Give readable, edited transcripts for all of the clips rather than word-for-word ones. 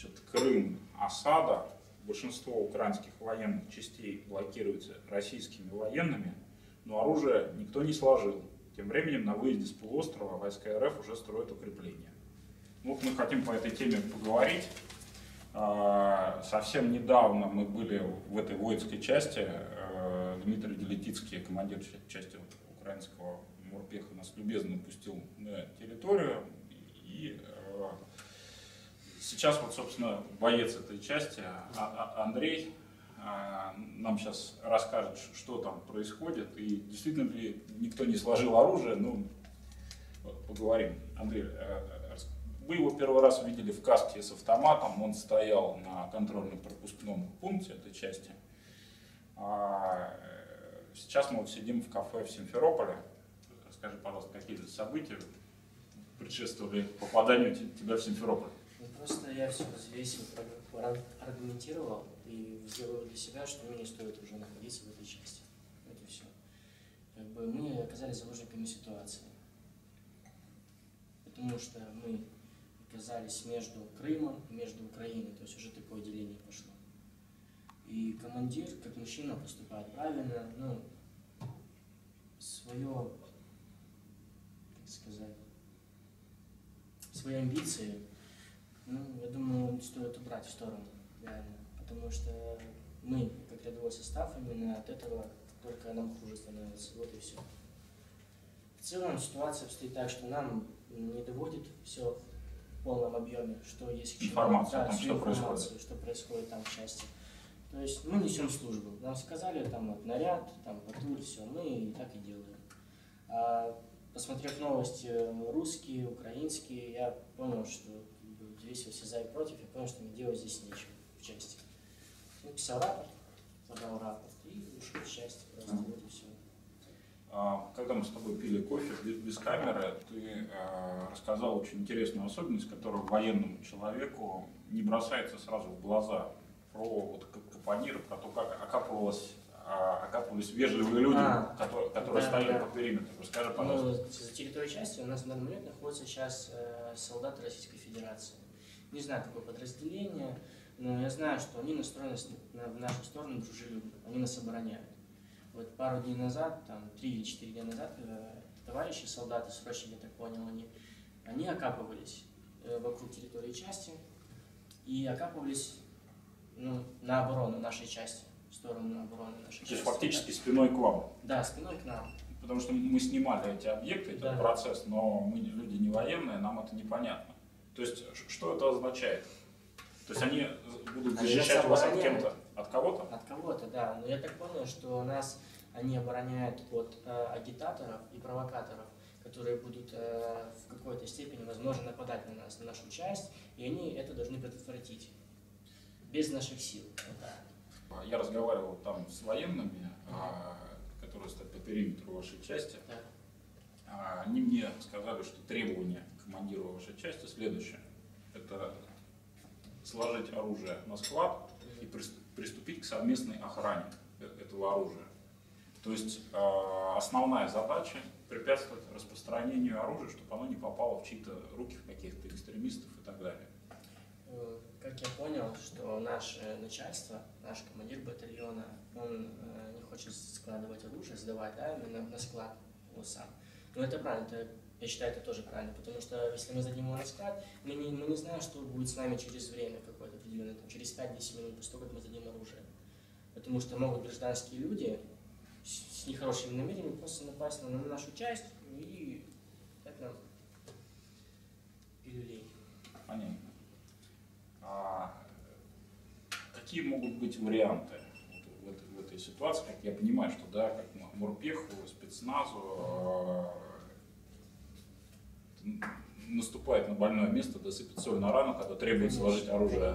Значит, Крым, осада. Большинство украинских военных частей блокируется российскими военными, но оружие никто не сложил. Тем временем на выезде с полуострова войска РФ уже строят укрепления. Вот мы хотим по этой теме поговорить. Совсем недавно мы были в этой воинской части. Дмитрий Делетицкий, командир части украинского морпеха, нас любезно пустил на территорию. И сейчас, вот, собственно, боец этой части, Андрей, нам сейчас расскажет, что там происходит. И действительно ли никто не сложил оружие, ну, поговорим. Андрей, вы его первый раз видели в каске с автоматом, он стоял на контрольно-пропускном пункте этой части. Сейчас мы вот сидим в кафе в Симферополе. Расскажи, пожалуйста, какие события предшествовали попаданию тебя в Симферополь? Ну, просто я все взвесил, аргументировал и сделал для себя, что мне не стоит уже находиться в этой части. Вот и все. Как бы мы оказались заложниками ситуации. Потому что мы оказались между Крымом и между Украиной, то есть уже такое деление пошло. И командир, как мужчина, поступает правильно, ну, свое, так сказать, свои амбиции, ну, я думаю, стоит убрать в сторону, реально. Потому что мы, как рядовой состав, именно от этого только нам хуже становится, вот и все. В целом ситуация обстоит так, что нам не доводит все в полном объеме, что есть информация о том, что происходит там в части. То есть мы несем службу. Нам сказали, там вот, наряд, там патруль, все, мы и так и делаем. Посмотрев новости русские, украинские, я понял, что взвесил все за и против, я понял, что мне делать здесь нечего в части. Написал рапорт, подал рапорт и ушел в части, просто вот и все. Когда мы с тобой пили кофе без камеры, ты рассказал очень интересную особенность, которая военному человеку не бросается сразу в глаза. Про вот капониры, про то, как окапывались вежливые люди, которые стояли по периметру. Расскажи, пожалуйста. За территорией части у нас в данный момент находятся сейчас солдаты Российской Федерации. Не знаю, какое подразделение, но я знаю, что они настроены в нашу сторону дружелюбно, они нас обороняют. Вот пару дней назад, там 3 или 4 дня назад, товарищи, солдаты, срочники, я так понял, они окапывались вокруг территории части и окапывались, ну, на оборону нашей части, в сторону обороны нашей части. То есть фактически спиной к вам? Да, спиной к нам. Потому что мы снимали эти объекты, этот процесс, но мы люди не военные, нам это непонятно. То есть что это означает? То есть они будут защищать вас от кем-то? От кого-то? От кого-то, да. Но я так понял, что они обороняют от агитаторов и провокаторов, которые будут в какой-то степени, возможно, нападать на нас, на нашу часть, и они это должны предотвратить. Без наших сил. Да. Я разговаривал там с военными, которые стоят по периметру вашей части. Да. Они мне сказали, что требование командира вашей части следующее. Это сложить оружие на склад и приступить к совместной охране этого оружия. То есть основная задача препятствовать распространению оружия, чтобы оно не попало в чьи-то руки, в каких-то экстремистов и так далее. Как я понял, что наше начальство, наш командир батальона, он не хочет складывать оружие, сдавать, да, именно на склад его сам. Но это правильно, я считаю, это тоже правильно, потому что если мы сдадим его на склад, мы не знаем, что будет с нами через время какое-то определенное, там, через 5-10 минут после того, как мы сдадим оружие. Потому что могут гражданские люди с нехорошими намерениями просто напасть на нашу часть и дать нам пилюлей. Понятно. Какие могут быть варианты в этой ситуации? Как я понимаю, что да, как морпеху, спецназу наступает на больное место, досыпет соль на рану, когда требует сложить оружие.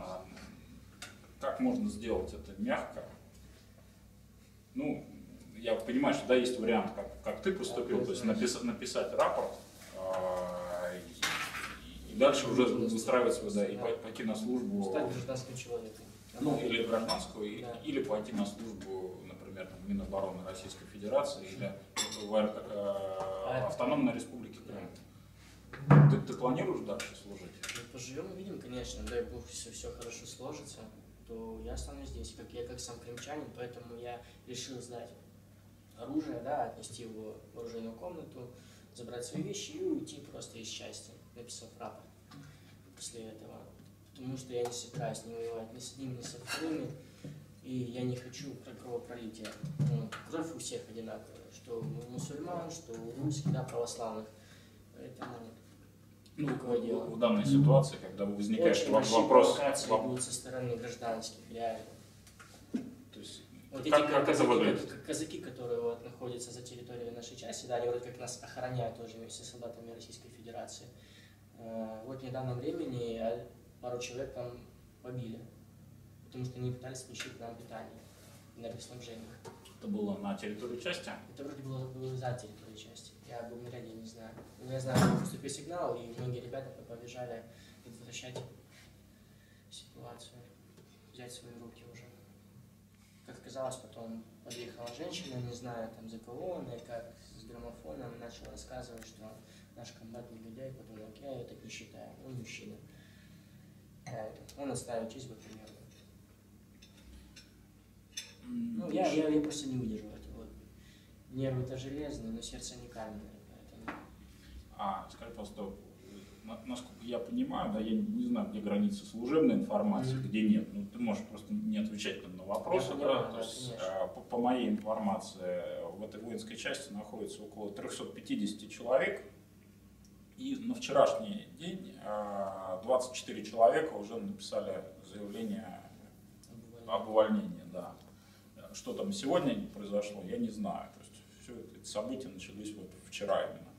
Как можно сделать это мягко? Ну, я понимаю, что да, есть вариант, как ты поступил, то есть написать рапорт, дальше уже выстраивать свой, да, и пойти на службу. Стать гражданским человеком. Ну, или гражданскую, да. Или пойти на службу, например, в Минобороны Российской Федерации или в Автономной Республике Крым. Ты планируешь дальше служить? поживем и видим, конечно, дай бог, все хорошо сложится, то я останусь здесь, как сам крымчанин, поэтому я решил сдать оружие, да, отнести его в оружейную комнату, забрать свои вещи и уйти просто из части, написав рапорт после этого. Потому что я не собираюсь не воевать ни с ним, ни со вторыми, и я не хочу кровопролития. Ну, кровь у всех одинаковая, что у мусульман, что у русских, да, православных. Поэтому в данной ситуации, когда возникает очень вопрос... провокации будут со стороны гражданских, реально. То есть, Вот как это выглядит? казаки, которые вот находятся за территорией нашей части, да, они вроде как нас охраняют тоже вместе с солдатами Российской Федерации. Вот в недавнем времени пару человек там побили, потому что они пытались включить нам питание на энергоснабжение. Это было на территории части? Это вроде было за территорией части. Я был в наряде, не знаю. Но я знаю, что поступил сигнал, и многие ребята побежали предотвращать ситуацию, взять в свои руки уже. Как оказалось, потом подъехала женщина, не знаю там за кого она, и как с граммофоном начала рассказывать, что наш комбат негодяй, потом я ее так не считаю, он мужчина. Он оставил честь батальона. Ну, я просто не выдержу этого. Вот. Нервы-то железные, но сердце не каменное. Поэтому... Скажи, просто, насколько я понимаю, да, я не знаю, где граница служебной информации, где нет. Ну, ты можешь просто не отвечать на вопросы. Понимаю, то есть, по моей информации, в этой воинской части находится около 350 человек. И на вчерашний день 24 человека уже написали заявление об увольнении. Да. Что там сегодня произошло, я не знаю. То есть все это события начались вот вчера именно.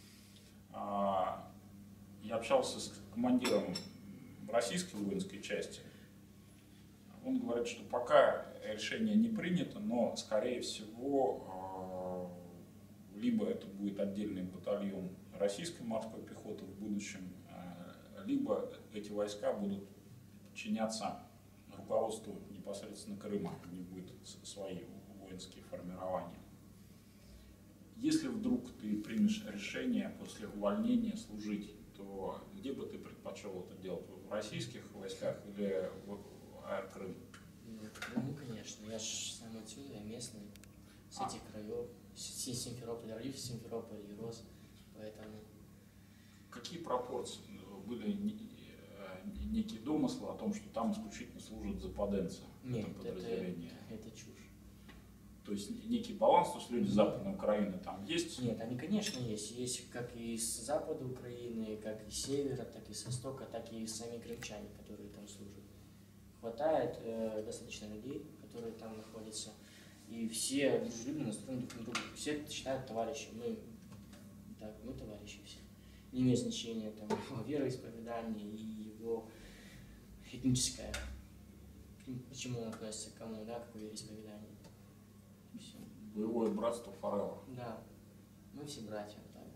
Я общался с командиром российской воинской части. Он говорит, что пока решение не принято, но скорее всего либо это будет отдельный батальон российской морской пехоты в будущем, либо эти войска будут подчиняться руководству непосредственно Крыма, у них будут свои воинские формирования. Если вдруг ты примешь решение после увольнения служить, то где бы ты предпочел это делать? В российских войсках или в Крым? Ну, конечно, я же сам отсюда, я местный, с этих краев, с Симферополя, родился в Симферополе и рос, поэтому... Какие пропорции? Были некие домыслы о том, что там исключительно служат западенцы? Нет, это чушь. То есть некий баланс, то есть люди Западной Украины там есть? Нет, они, конечно, есть. Есть как и с запада Украины, как и с севера, так и с востока, так и сами крымчане, которые там служат. Хватает достаточно людей, которые там находятся, и все дружелюбно настроены друг на друга. Все считают товарищи. Мы товарищи все. Не имеет значения там, его вероисповедание и его этническое. Почему он относится к кому, да, какое вероисповедание. Все. Боевое братство Форелла. Да, мы все братья. Так.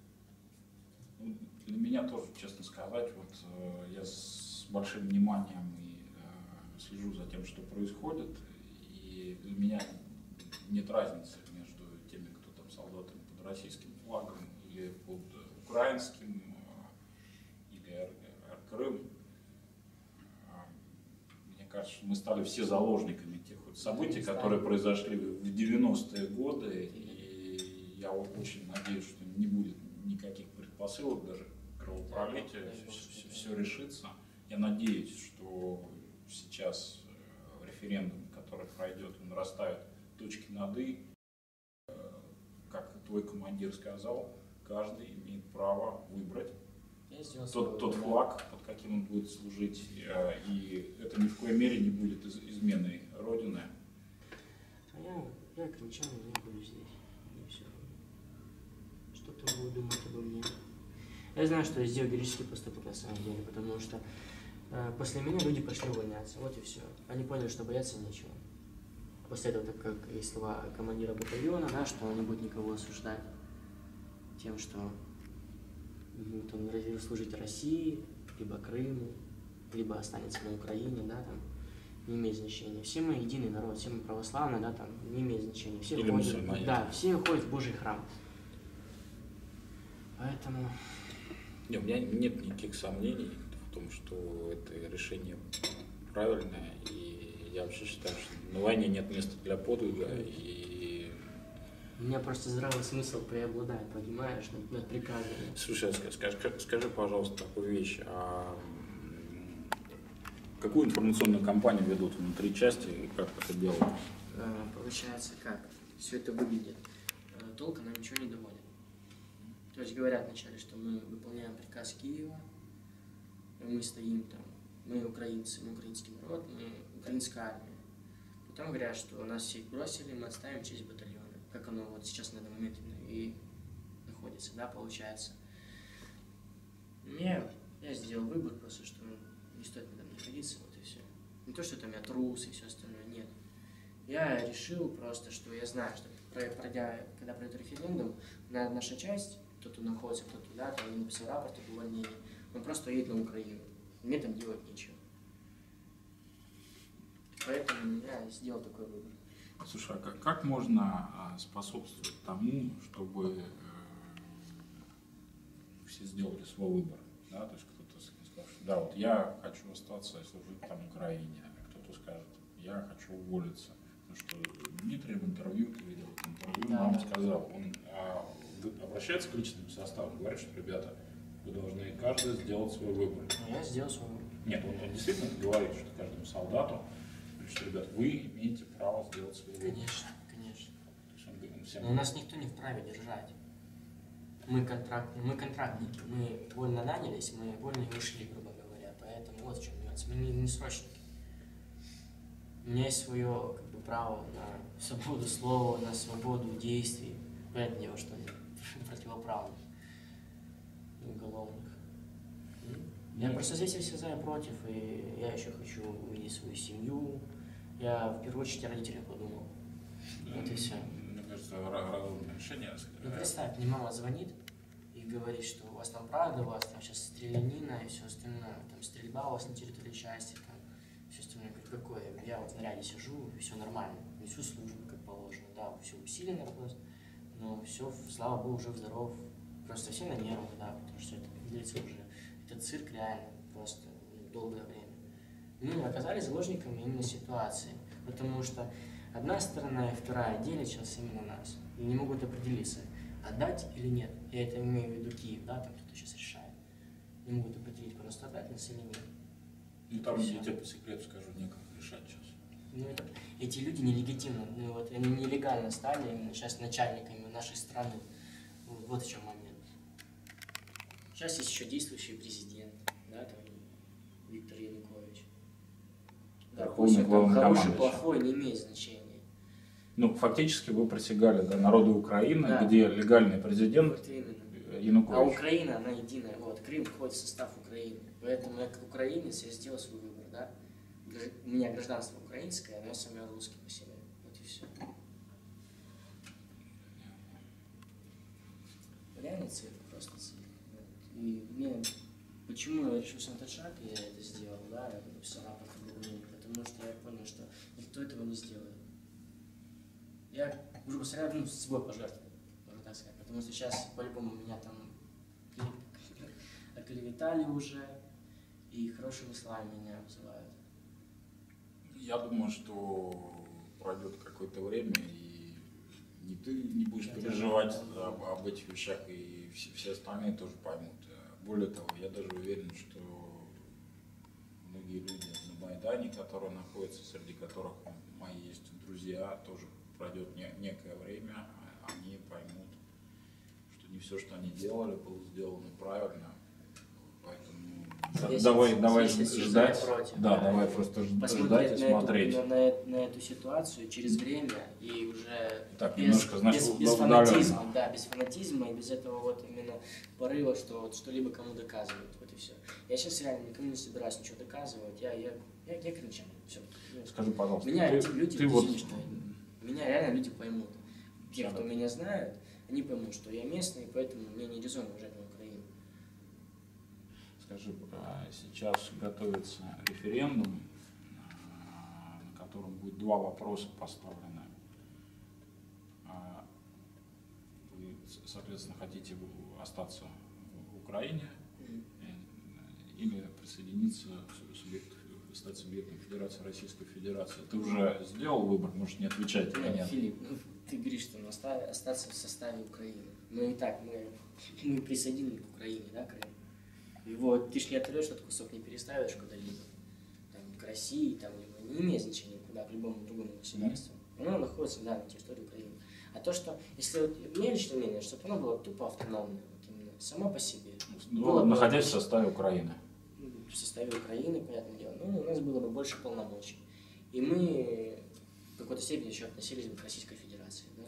Для меня тоже, честно сказать, вот я с большим вниманием и слежу за тем, что происходит, и для меня нет разницы между теми, кто там солдатами под российским флагом или под украинским, или Крым. Мне кажется, что мы стали все заложниками тех вот событий, которые произошли в 90-е годы, и я очень надеюсь, что не будет никаких предпосылок, даже кровопролития, все решится. Я надеюсь, что сейчас референдум, который пройдет, он расставит точки над «и». Как твой командир сказал, каждый имеет право выбрать тот флаг, под каким он будет служить, и это ни в коей мере не будет изменой Родины. Я крымчанин, не буду здесь. И все. Что ты будешь думать обо мне? Я знаю, что я сделал героический поступок на самом деле, потому что после меня люди пошли увольняться, вот и все. Они поняли, что бояться нечего. После этого, так как и слова командира батальона, да, что он не будет никого осуждать тем, что он решил служить России, либо Крыму, либо останется на Украине, да, там, не имеет значения. Все мы единый народ, все мы православные, да, там, не имеет значения. Все ходят, да, все ходят в Божий храм. Поэтому... Не, у меня нет никаких сомнений в том, что это решение правильное, и я вообще считаю, что на войне нет места для подвига, и... У меня просто здравый смысл преобладает, понимаешь, над приказами. Слушай, скажи, пожалуйста, такую вещь, какую информационную кампанию ведут внутри части и как это делают? Получается, как все это выглядит. Толком нам ничего не доводят. То есть говорят вначале, что мы выполняем приказ Киева, мы стоим там, мы украинцы, мы украинский народ, мы украинская армия. Потом говорят, что нас всех бросили, мы отставим часть батальона, как оно вот сейчас на данный момент и находится, да, получается. Я сделал выбор просто, что не стоит мне там находиться, вот и все. Не то, что там я трус и все остальное, нет. Я решил просто, что я знаю, что когда пройдет референдум, наша часть, кто-то находится, кто-то туда, там не написал рапорт об увольнении, он просто едет на Украину. Мне там делать нечего. Поэтому я сделал такой выбор. Слушай, а как можно способствовать тому, чтобы все сделали свой выбор? Да? То есть кто-то сказал, что да, вот я хочу остаться и служить там Украине, а кто-то скажет, я хочу уволиться. Потому что Дмитрий в интервью, ты видел в интервью, да, нам сказал, он обращается к личным составам, говорит, что, ребята, вы должны каждый сделать свой выбор. Я сделал свой выбор. Нет, он действительно говорит, что каждому солдату, что, ребят, вы имеете право сделать свой выбор. Конечно, конечно. То есть он всем... Но нас никто не вправе держать. Мы контрактники, мы вольно нанялись, мы вольно и ушли, грубо говоря. Поэтому вот в чем нюанс. Мы не срочники. У меня есть свое право на свободу слова, на свободу действий. Понятное дело, что противоправных и уголовных. Я просто здесь все за и против, и я еще хочу увидеть свою семью. Я в первую очередь о родителях подумал. Вот и все. Мне кажется, разумное решение. Ну представь, мне мама звонит и говорит, что у вас там правда, у вас там сейчас стрелянина и все остальное, там стрельба у вас на территории части, там все остальное. Какое? Я вот в наряде сижу, и все нормально, несу службу как положено, да, все усиленно просто, но все, слава богу, жив-здоров. Просто все на нервах, да, потому что это, как говорится, уже это цирк реально просто долгое время. Мы оказались заложниками именно ситуации, потому что одна сторона и вторая делят сейчас именно нас и не могут определиться, отдать или нет. Я это имею в виду Киев, да, там кто-то сейчас решает. Не могут определить, просто отдать нас или нет. Ну там, я тебе по секрету скажу, некому решать сейчас. Ну, эти люди нелегитимно, ну, вот, они нелегально стали именно сейчас начальниками нашей страны. Вот в чем момент. Сейчас есть еще действующий президент, да, там Виктор Янукович. Да, пусть он там хороший, плохой, не имеет значения. Ну, фактически вы присягали, да, народу Украины, да, где легальный президент вот Янукович. А Украина, она единая. Вот, Крым входит в состав Украины. Поэтому я как украинец, я сделал свой выбор, да. У меня гражданство украинское, но я сам русский по себе. Вот и все. Реально цирк, просто цирк. Вот. И мне, почему я решился на этот шаг, и я это сделал, да, я написал рапорт об увольнении, потому что я понял, что никто этого не сделает. Я, грубо говоря, с собой пожертвовал, можно так сказать, потому что сейчас, по-любому, меня там оклеветали уже, и хорошими словами меня обзывают. Я думаю, что пройдет какое-то время, и не ты не будешь переживать об этих вещах, и все остальные тоже поймут. Более того, я даже уверен, что многие люди на Майдане, которые находятся, среди которых мои есть друзья, тоже пройдет некое время, они поймут, что не все, что они делали, было сделано правильно. Поэтому давай ждать. Да, давай просто ждать и смотреть. На эту ситуацию через время и уже так, без фанатизма, да, без фанатизма и без этого вот именно порыва, что вот что-либо кому доказывают. Вот и все. Я сейчас реально никому не собираюсь ничего доказывать. Я кричу. Все. Скажи, пожалуйста, меня реально люди поймут. Те, кто меня знают, они поймут, что я местный, поэтому мне не резон уезжать на Украину. Скажи, сейчас готовится референдум, на котором будет два вопроса поставлены. Вы, соответственно, хотите остаться в Украине или присоединиться, стать субъектом Федерации Российской Федерации. Ты уже сделал выбор, можешь не отвечать. Нет, Филипп, ну, ты говоришь, что остаться в составе Украины. Мы и так, мы присоединены к Украине, да, Крым? Его ты ж не оторвешь, этот кусок не переставишь куда-либо. Там, к России, там, не имеет значения куда, к любому другому государству. Оно находится, да, на территории Украины. А то, что, если вот, мне личное мнение, чтобы оно было тупо автономное, вот именно, само по себе. Ну, находясь в составе Украины. В составе Украины, понятное дело, ну, у нас было бы больше полномочий. И мы в какой-то степени еще относились бы к Российской Федерации, да?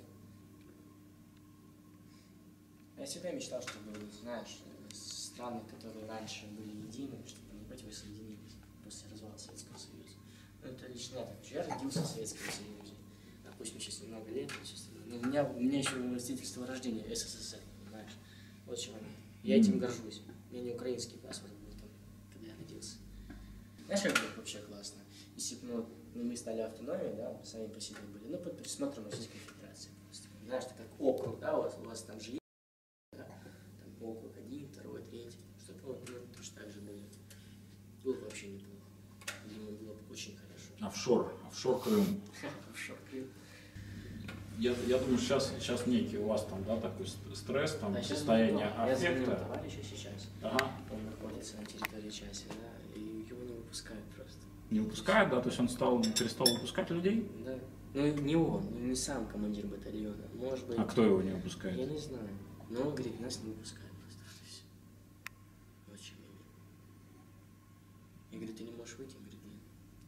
Я всегда мечтал, чтобы, знаешь, страны, которые раньше были едины, чтобы они опять воссоединились после развала Советского Союза. Ну, это лично я так. Я родился в Советском Союзе. Допустим, сейчас немного лет, но у меня еще свидетельство о рождении СССР, понимаешь? Вот чего. Я этим горжусь. У меня не украинский паспорт был там, когда я родился. Знаешь, как было вообще классно? Если бы мы стали автономией, да, сами по себе были, ну, под присмотром Российской Федерации. Просто, знаешь, это как округ, да, у вас там же есть, да, там округ 1, 2, 3, чтобы вот, ну, точно так же было. Было бы вообще неплохо. Думаю, было бы очень хорошо. Офшор Крым. Офшор Крым. Я думаю, сейчас некий у вас там, да, такой стресс, там, Да, состояние я звонил аффекта. товарища сейчас. Ага. Он находится на территории части, да, и его не выпускают просто. Не выпускает, да? То есть он перестал выпускать людей? Да. Ну, не он, не сам командир батальона. Может быть. А кто его не выпускает? Я не знаю. Но он говорит, нас не выпускают просто. И все. Вот чем я говорю. Я говорю, ты не можешь выйти? Он говорит, нет.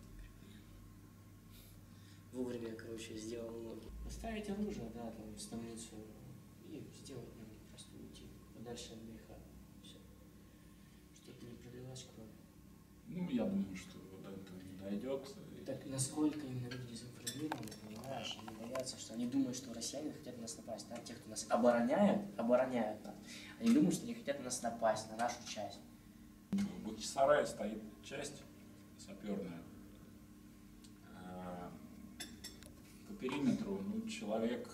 Вовремя, короче, сделал ноги. Поставить оружие, да, там, в станицу и сделать ноги, просто уйти подальше от греха. Все. Чтобы не пролилась кровь. Ну, я думаю, что до этого не дойдет. Так насколько именно люди дезинформированы, понимаешь, они боятся, что они думают, что россияне хотят на нас напасть, да, те, кто нас обороняют нас, они думают, что они хотят на нас напасть, на нашу часть. В Бахчисарае стоит часть саперная. По периметру, ну, человек,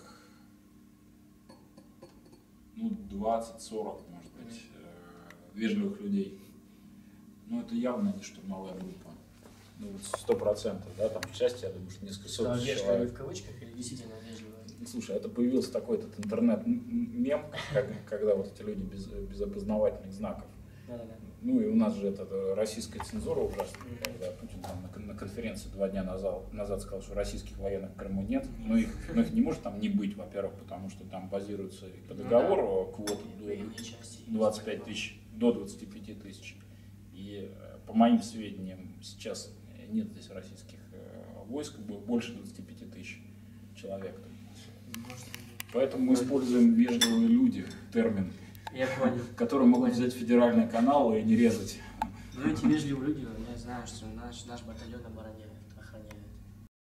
ну, 20-40, может быть, вежливых людей. Ну, это явно не штурмовая группа. Ну, вот 100%, да, там в части, я думаю, что несколько сотен человек. В кавычках или действительно вежливые? Слушай, это появился такой этот интернет-мем, когда вот эти люди без опознавательных знаков. Да-да-да. Ну и у нас же это российская цензура ужасная, когда Путин там на конференции 2 дня назад сказал, что российских военных в Крыму нет. Но их не может там не быть, во-первых, потому что там базируются и по договору квоты до 25 тысяч, до 25 тысяч. И по моим сведениям, сейчас нет здесь российских войск, больше 25 тысяч человек. Поэтому мы используем вежливые люди термин, Я понял. которые могут взять федеральные каналы и не резать. Ну, эти вежливые люди, я знаю, что наш батальон обороняет.